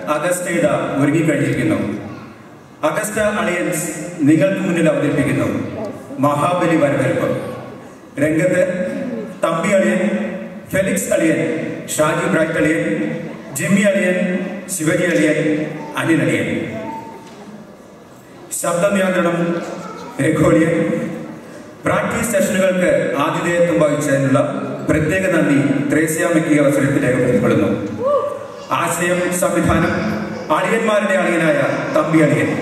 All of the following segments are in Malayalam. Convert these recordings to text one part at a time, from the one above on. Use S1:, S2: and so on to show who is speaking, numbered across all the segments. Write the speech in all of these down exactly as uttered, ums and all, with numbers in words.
S1: അഗസ്റ്റ ഒരുങ്ങിക്കഴിഞ്ഞിരിക്കുന്നു. അഗസ്റ്റ അളിയൻസ് നിങ്ങൾക്ക് മുന്നിൽ അവതരിപ്പിക്കുന്നു മഹാബലി വരവേൽപ്പ്. രംഗത്ത് തമ്പി അളിയൻ, ഫെലിക്സ് അളിയൻ, ഷാജി ബ്രൈറ്റ് അളിയൻ, ജിമ്മി അളിയൻ, ശിവജി അളിയൻ, അനിൽ അളിയൻ. ശബ്ദ നിയന്ത്രണം രഘോളിയൻ. പ്രാക്ടീസ് സെഷനുകൾക്ക് ആതിഥേയത്വം വഹിച്ചതിനുള്ള പ്രത്യേക നന്ദി ത്രേസ്യാമ്മയ്ക്ക് ഈ അവസരത്തിൽ രേഖപ്പെടുത്തപ്പെടുന്നു. ആശയം സംവിധാനം അളിയന്മാരുടെ അളിയനായ തമ്പി അളിയൻ.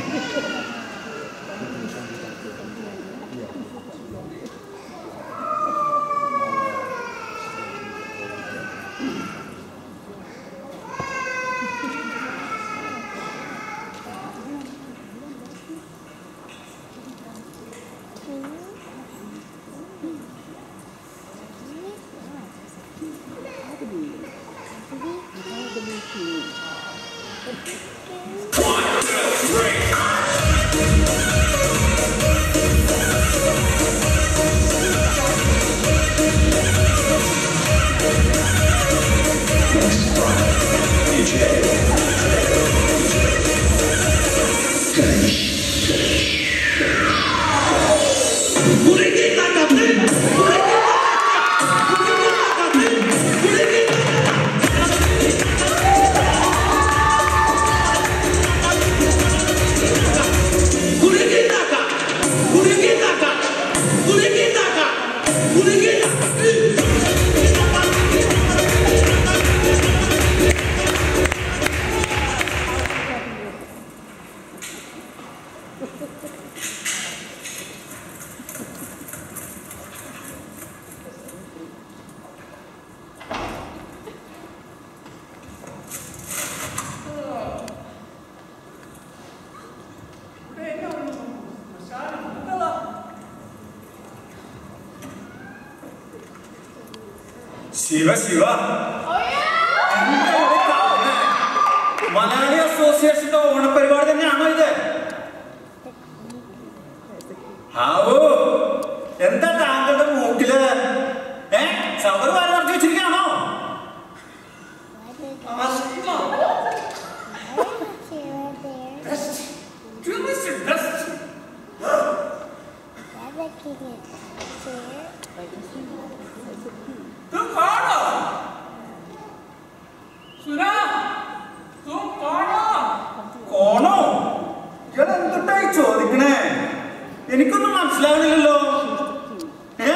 S1: ശിവ ശിവ മലയാളി അസോസിയേഷന്റെ ഓണപരിപാടി തന്നെയാണോ ഇത്? ഹാവോ, എന്താ താങ്കളുടെ മൂക്കില് ഏ സബർ വാരി നടത്തി വെച്ചിരിക്കുകയാണോ? കോണോ? ഞാൻ എന്തുട്ടായി ചോദിക്കണേ? എനിക്കൊന്നും മനസ്സിലാവണില്ലല്ലോ. ഏ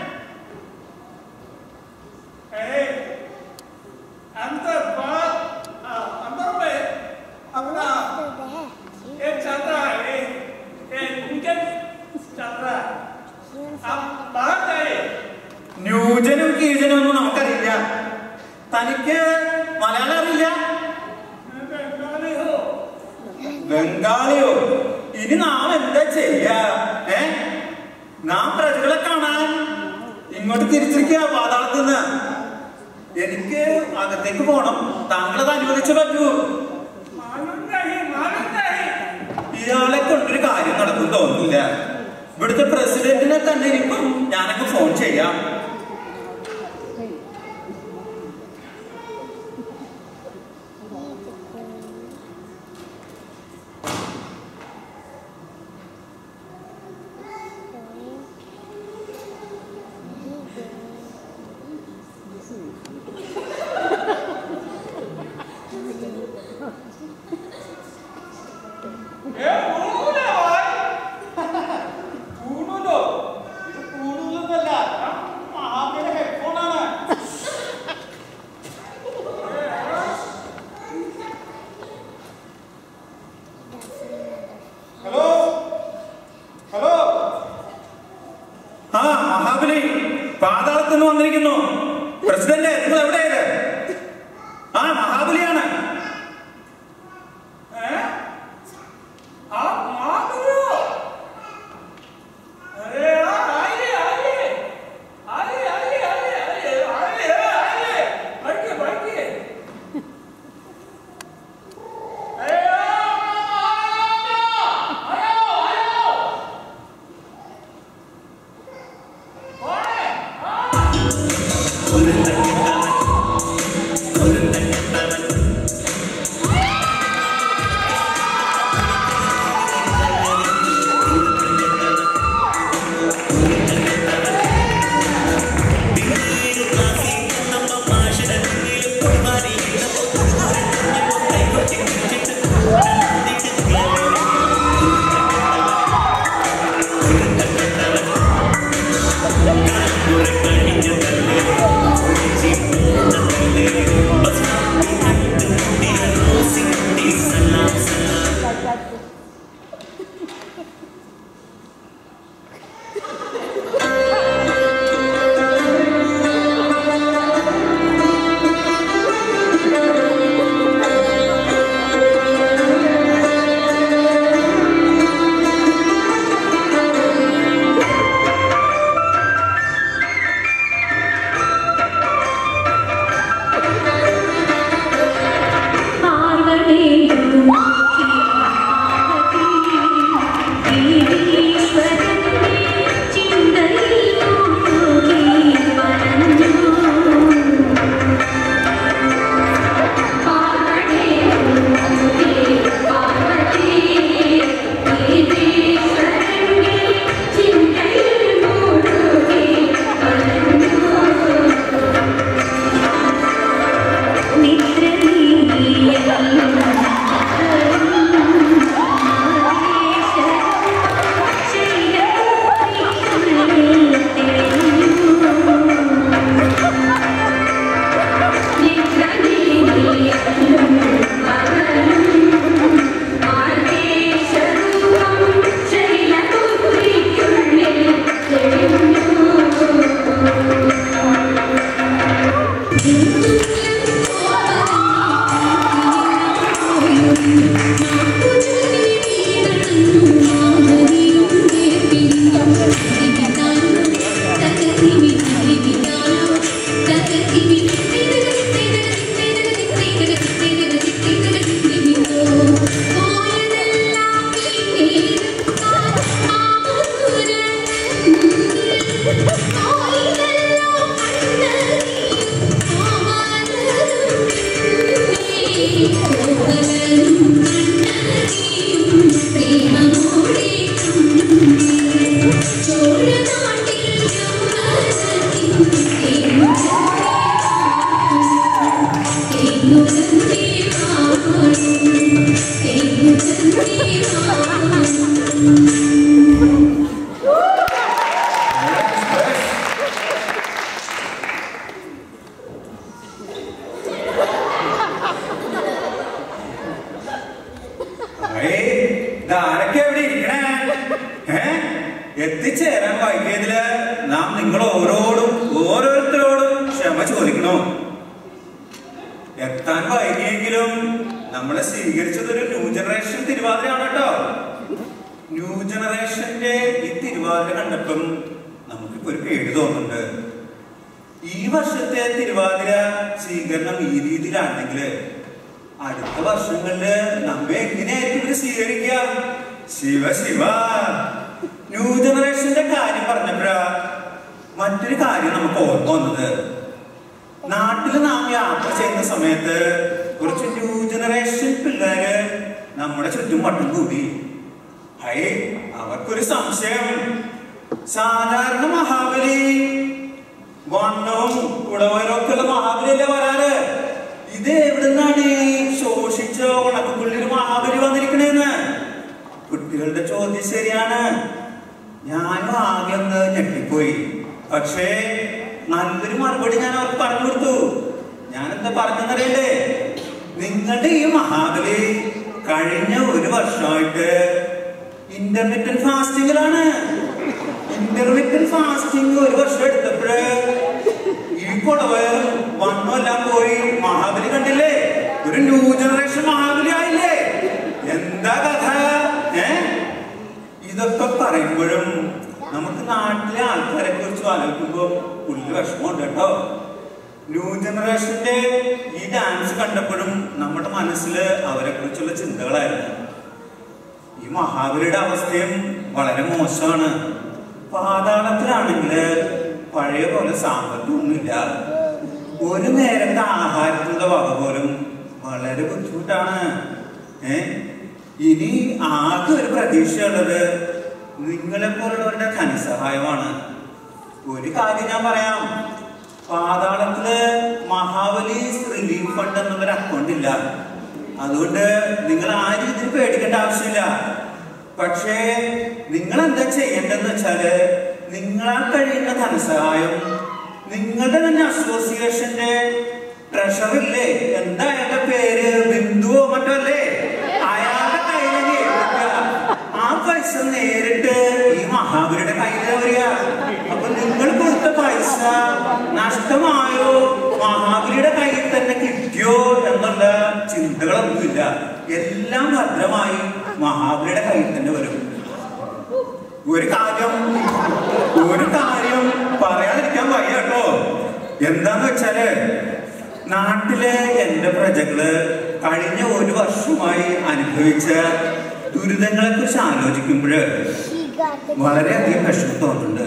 S1: ന്യൂജനും കീജനും ഒന്നും നമുക്കറിയില്ല. തനിക്ക് മലയാളം അറിയില്ല? ബംഗാളിയോ? ഇനി നാം എന്താ ചെയ്യാ? ഏ നാം പ്രജകളെ കാണാൻ ഇങ്ങോട്ട് തിരിച്ചിരിക്കുക പാതാളത്ത് നിന്ന്. എനിക്ക് അകത്തേക്ക് പോണം. താങ്കളത് അനുവദിച്ചു പറ്റൂ. ഇയാളെ കൊണ്ടൊരു കാര്യം നടക്കും തോന്നുന്നില്ല. ഇവിടുത്തെ പ്രസിഡന്റിനെ തന്നെ ഇരിക്കും ഞാനൊക്കെ ഫോൺ ചെയ്യാം. പാതാളത്തുനിന്ന് വന്നിരിക്കുന്നു. പ്രസിഡന്റ്, നിങ്ങൾ എവിടെയാണ്? ആ മഹാബലിയാണ്.
S2: Put it like
S1: എത്തിച്ചേരാൻ വൈകിയതില് നാം നിങ്ങൾ ഓരോടും ഓരോരുത്തരോടും ക്ഷമ ചോദിക്കണോ? എത്താൻ വൈകിയെങ്കിലും നമ്മളെ സ്വീകരിച്ചത് ഒരു ന്യൂ ജനറേഷൻ തിരുവാതിരയാണ് കേട്ടോ. ന്യൂ ജനറേഷന്റെ ഈ തിരുവാതിര കണ്ടപ്പം നമുക്കിപ്പോ ഒരു പേടി തോന്നുന്നുണ്ട്. ഈ വർഷത്തെ തിരുവാതിര സ്വീകരണം ഈ രീതിയിലാണെങ്കിൽ അടുത്ത വർഷങ്ങളില് നമ്മെ എങ്ങനെയായിരിക്കും ഇവര് സ്വീകരിക്കുക? ശിവ ശിവ. ന്യൂ ജനറേഷന്റെ കാര്യം പറഞ്ഞപ്പോഴാ മറ്റൊരു കാര്യം നമുക്ക് ഓർമ്മ വന്നത്. നാട്ടിൽ നാം യാത്ര ചെയ്യുന്ന സമയത്ത് കുറച്ച് ന്യൂ ജനറേഷൻ പിള്ളേര് നമ്മുടെ ചുറ്റും വട്ടം കൂടി. ഹൈ, അവർക്കൊരു സംശയം. സാധാരണ മഹാബലി വണ്ണവും കുടവരൊക്കെയുള്ള മഹാബലിയല്ലേ വരാറ്. ഇത് എവിടുന്നാണ് ശോഷിച്ച ഉണക്കുള്ളിൽ മഹാബലി വന്നിരിക്കണേന്ന്? കുട്ടികളുടെ ചോദ്യം ശരിയാണ്. ഞാനും ആകെ ഒന്ന് ഞെട്ടിപ്പോയി. പക്ഷേ നല്ലൊരു മറുപടി ഞാൻ അവർക്ക് പറഞ്ഞു കൊടുത്തു. ഞാനെന്താ പറഞ്ഞെന്നറിയണ്ടേ? നിങ്ങളുടെ ഈ മഹാബലി കഴിഞ്ഞ ഒരു വർഷമായിട്ട് ഇന്റർമീഡിയറ്റ് ഫാസ്റ്റിംഗിലാണ്. ഇന്റർമീഡിയറ്റ് ഫാസ്റ്റിംഗ് ഒരു വർഷം എടുത്തപ്പോഴ് ഈ കുടവയറും വണ്ണും എല്ലാം പോയി. മഹാബലി കണ്ടില്ലേ? ഒരു ന്യൂ ജനറേഷൻ മഹാബലി ആയില്ലേ? എന്താ കഥ? ഏ ഇതൊക്കെ പറയുമ്പോഴും നമുക്ക് നാട്ടിലെ ആൾക്കാരെ കുറിച്ച് ആലോചിക്കുമ്പോൾ ഉള്ളിൽ വിഷമമുണ്ട് കേട്ടോ. ന്യൂ ജനറേഷന്റെ ഈ ഡാൻസ് കണ്ടപ്പോഴും നമ്മുടെ മനസ്സിൽ അവരെ കുറിച്ചുള്ള ചിന്തകളായിരുന്നു. ഈ മഹാബലിയുടെ അവസ്ഥയും വളരെ മോശമാണ്. പാതാളത്തിലാണെങ്കിൽ പഴയ പോലെ സാമ്പത്തികമൊന്നുമില്ല. ഒരു നേരത്തെ ആഹാരത്തിന്റെ വക പോലും വളരെ ബുദ്ധിമുട്ടാണ്. ഏ ഇനി ആകെ ഒരു പ്രതീക്ഷയുള്ളത് നിങ്ങളെ പോലുള്ളവരുടെ ധനസഹായമാണ്. ഒരു കാര്യം ഞാൻ പറയാം. പാതാളത്തില് മഹാബലി റിലീഫ് ഫണ്ട് എന്നുള്ളൊരു അക്കൗണ്ട് ഇല്ല. അതുകൊണ്ട് നിങ്ങൾ ആ രീതിയിൽ പേടിക്കേണ്ട ആവശ്യമില്ല. പക്ഷേ നിങ്ങൾ എന്താ ചെയ്യേണ്ടതെന്ന് വെച്ചാല് നിങ്ങളാൽ കഴിയുന്ന ധനസഹായം നിങ്ങളുടെ തന്നെ അസോസിയേഷന്റെ ട്രഷറില്ലേ, എന്താ അയാളുടെ പേര്, ബിന്ദുവോ മറ്റോ അല്ലേ, അയാളുടെ കയ്യിലേക്ക് എടുക്കുക. ആ പൈസ നേരിട്ട് ഈ മഹാബലിയുടെ കയ്യിലാ വരിക. അപ്പൊ നിങ്ങൾ കൊടുത്ത പൈസ നഷ്ടമായോ മഹാബലിയുടെ കയ്യിൽ തന്നെ കിട്ടിയോ എന്നുള്ള ചിന്തകളൊന്നുമില്ല. എല്ലാം ഭദ്രമായി മഹാബലിയുടെ കയ്യിൽ തന്നെ വരും. ഒരു കാര്യം ഒരു കാര്യം പറയാതിരിക്കാൻ വയ്യ കേട്ടോ. എന്താന്ന് വെച്ചാല് നാട്ടിലെ എന്റെ പ്രജകള് കഴിഞ്ഞ ഒരു വർഷമായി അനുഭവിച്ച ദുരിതങ്ങളെ കുറിച്ച് ആലോചിക്കുമ്പോൾ വളരെയധികം വിഷമം തോന്നുന്നുണ്ട്.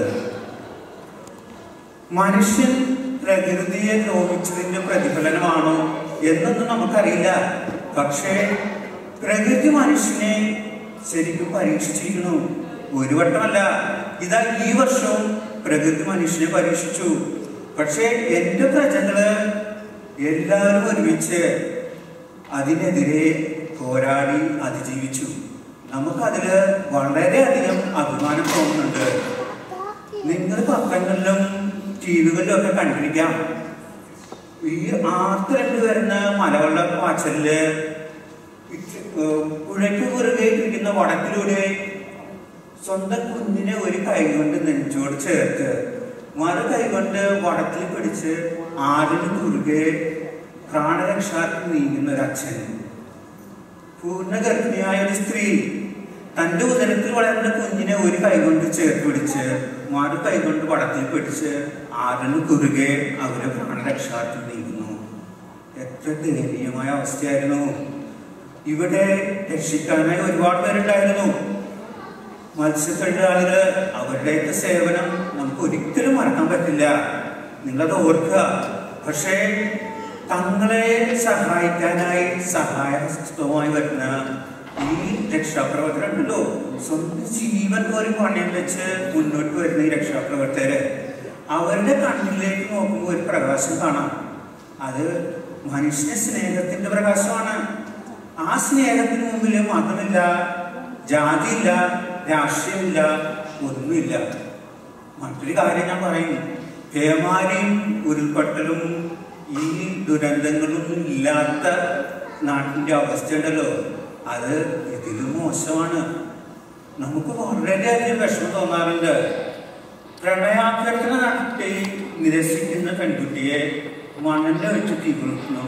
S1: മനുഷ്യൻ പ്രകൃതിയെ ദ്രോഹിച്ചതിന്റെ പ്രതിഫലനമാണോ എന്നൊന്നും നമുക്കറിയില്ല. പക്ഷേ പ്രകൃതി മനുഷ്യനെ ശരിക്കും പരീക്ഷിച്ചിരിക്കുന്നു. ഒരു വട്ടമല്ല, ഇതാ ഈ വർഷവും പ്രകൃതി മനുഷ്യനെ പരീക്ഷിച്ചു. പക്ഷേ എന്റെ പ്രജകള് എല്ലാവരും ഒരുമിച്ച് അതിനെതിരെ പോരാടി അതിജീവിച്ചു. നമുക്കതില് വളരെയധികം അഭിമാനം തോന്നുന്നുണ്ട്. നിങ്ങൾ പത്രങ്ങളിലും ടി വികളിലും ഒക്കെ കണ്ടിരിക്കാം. ഈ ആർത്തിരണ്ട് വരുന്ന മലവെള്ള പാച്ചലില് പുഴയ്ക്ക് കുറുകെ ഇരിക്കുന്ന വടക്കിലൂടെ സ്വന്തം കുഞ്ഞിനെ ഒരു കൈ കൊണ്ട് നെഞ്ചോട് ചേർത്ത് മറു കൈ കൊണ്ട് വടത്തിൽ പിടിച്ച് ആടിന് കുറുകെ പ്രാണരക്ഷാർത്ഥം നീങ്ങുന്ന ഒരു അച്ഛൻ, പൂർണ്ണഗർഭിണിയായ ഒരു സ്ത്രീ തന്റെ ഉദരത്തിൽ വളരുന്ന കുഞ്ഞിനെ ഒരു കൈ കൊണ്ട് ചേർത്ത് പിടിച്ച് മറു കൈ കൊണ്ട് വടത്തിൽ പിടിച്ച് ആടിന് കുറുകെ അവരെ പ്രാണരക്ഷാർത്ഥം നീങ്ങുന്നു. എത്ര ദയനീയമായ അവസ്ഥയായിരുന്നു. ഇവിടെ രക്ഷിക്കാനായി ഒരുപാട് പേരുണ്ടായിരുന്നു. മത്സ്യത്തൊഴിലാളികള് അവരുടെയൊക്കെ സേവനം നമുക്ക് ഒരിക്കലും മറക്കാൻ പറ്റില്ല. നിങ്ങളത് ഓർക്കുക. പക്ഷേ തങ്ങളെ സഹായിക്കാനായി സഹായഹസ്തവുമായി വരുന്ന ഈ രക്ഷാപ്രവർത്തകർ ഉണ്ടല്ലോ, സ്വന്തം ജീവൻ പോലും പണയം വെച്ച് മുന്നോട്ട് വരുന്ന ഈ രക്ഷാപ്രവർത്തകര്, അവരുടെ കണ്ണിലേക്ക് നോക്കുമ്പോൾ ഒരു പ്രകാശം കാണാം. അത് മനുഷ്യ സ്നേഹത്തിന്റെ പ്രകാശമാണ്. ആ സ്നേഹത്തിന് മുമ്പിൽ മതമില്ല, ജാതിയില്ല, രാഷ്ട്രീയമില്ല, ഒന്നുമില്ല. മറ്റൊരു കാര്യം ഞാൻ പറയും, പേമാരിയും ഉരുൾപൊട്ടലും ഈ ദുരന്തങ്ങളൊന്നും ഇല്ലാത്ത നാട്ടിൻ്റെ അവസ്ഥ ഉണ്ടല്ലോ, അത് ഇതിലും മോശമാണ്. നമുക്ക് വളരെയധികം വിഷമം തോന്നാറുണ്ട്. പ്രണയാഭ്യർത്ഥന നടത്തി നിരസിക്കുന്ന പെൺകുട്ടിയെ മണലിൽ വെച്ച് തീ കൊടുക്കുന്നു.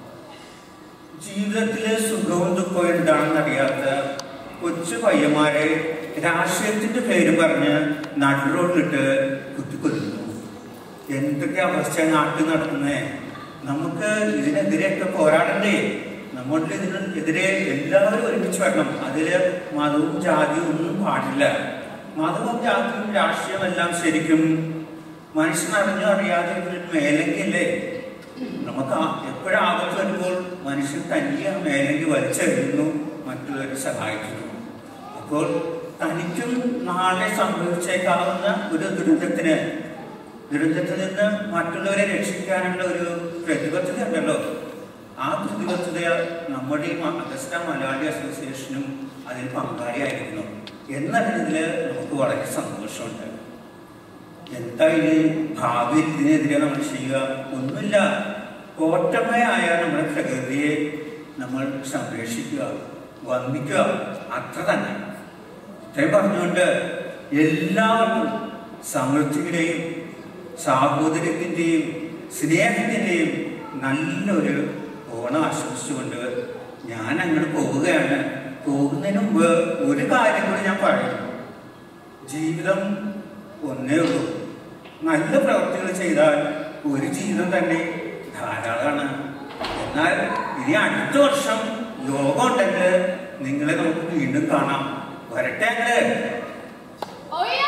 S1: ജീവിതത്തിലെ സുഖവും ദുഃഖവും എന്താണെന്ന് അറിയാത്ത കൊച്ചു പയ്യന്മാരെ രാഷ്ട്രീയത്തിന്റെ പേര് പറഞ്ഞ് നാട്ടിൽ റോഡിലിട്ട് കുത്തിക്കൊല്ലുന്നു. എന്തൊക്കെ അവസ്ഥ നാട്ടിൽ നടത്തുന്നേ. നമുക്ക് ഇതിനെതിരെയൊക്കെ പോരാടണ്ടേ? നമ്മളുടെ ഇതിനെതിരെ എല്ലാവരും ഒരുമിച്ച് വരണം. അതില് മതവും ജാതിയും ഒന്നും പാടില്ല. മതവും ജാതിയും രാഷ്ട്രീയവും എല്ലാം ശരിക്കും മനുഷ്യനറിഞ്ഞോ അറിയാതെ മേലങ്കിയല്ലേ. നമുക്ക് എപ്പോഴും ആപത്ത് വരുമ്പോൾ മനുഷ്യൻ തനിയെ മേലങ്കി വലിച്ചെറിയുന്നു, മറ്റുള്ളവരെ സഹായിക്കുന്നു. അപ്പോൾ തനിക്കും നാളെ സംഭവിച്ചേക്കാവുന്ന ഒരു ദുരന്തത്തിന് ദുരന്തത്തിൽ നിന്ന് മറ്റുള്ളവരെ രക്ഷിക്കാനുള്ള ഒരു പ്രതിബദ്ധത ഉണ്ടല്ലോ. ആ പ്രതിബദ്ധത നമ്മുടെ ഈ അഗസ്റ്റ മലയാളി അസോസിയേഷനും അതിൽ പങ്കാളിയായിരുന്നു എന്നതിൽ നമുക്ക് വളരെ സന്തോഷമുണ്ട്. എന്താ ഇനി ഭാവിയിൽ ഇതിനെതിരെ നമ്മൾ ചെയ്യുക? ഒന്നുമില്ല. കോട്ടമയായ നമ്മുടെ പ്രകൃതിയെ നമ്മൾ സംരക്ഷിക്കുക, വന്ദിക്കുക, അത്ര തന്നെ. ഇത്രയും പറഞ്ഞുകൊണ്ട് എല്ലാവർക്കും സമൃദ്ധിയുടെയും സാഹോദര്യത്തിൻ്റെയും സ്നേഹത്തിൻ്റെയും നല്ലൊരു ഓണം ആശംസിച്ചുകൊണ്ട് ഞാൻ അങ്ങോട്ട് പോവുകയാണ്. പോകുന്നതിന് മുമ്പ് ഒരു കാര്യം കൂടി ഞാൻ പറയും. ജീവിതം ഒന്നേ ഉള്ളൂ. നല്ല പ്രവൃത്തികൾ ചെയ്താൽ ഒരു ജീവിതം തന്നെ ധാരാളമാണ്. എന്നാൽ ഇനി അടുത്ത വർഷം യോഗം ഉണ്ടെങ്കിൽ നിങ്ങളെ നമുക്ക് വീണ്ടും കാണാം. വരട്ടെ.